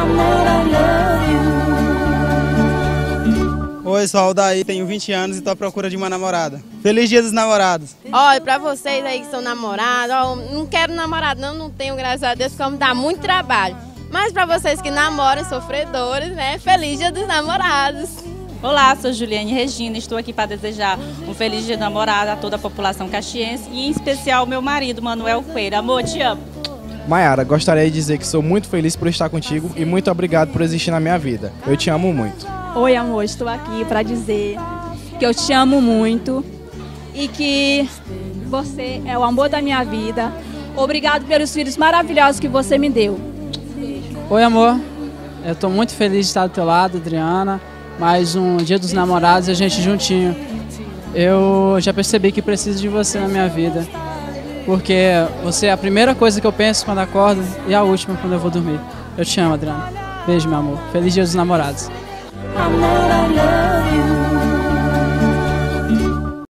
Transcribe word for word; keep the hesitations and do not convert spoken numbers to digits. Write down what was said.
Oi, sou o Aldair, tenho vinte anos e estou à procura de uma namorada. Feliz Dia dos Namorados! Olha, pra vocês aí que são namorados, ó, não quero namorado não, não tenho, graças a Deus, como dá muito trabalho. Mas pra vocês que namoram, sofredores, né, Feliz Dia dos Namorados! Olá, sou Juliane Regina, estou aqui para desejar um feliz dia de namorada a toda a população caxiense e em especial ao meu marido, Manuel Coelho. Amor, te amo! Mayara, gostaria de dizer que sou muito feliz por estar contigo e muito obrigado por existir na minha vida. Eu te amo muito. Oi, amor, estou aqui para dizer que eu te amo muito e que você é o amor da minha vida. Obrigado pelos filhos maravilhosos que você me deu. Oi, amor, eu estou muito feliz de estar do teu lado, Adriana. Mais um Dia dos Namorados, a gente juntinho. Eu já percebi que preciso de você na minha vida, porque você é a primeira coisa que eu penso quando acordo e a última quando eu vou dormir. Eu te amo, Adriana. Beijo, meu amor. Feliz Dia dos Namorados. I love you.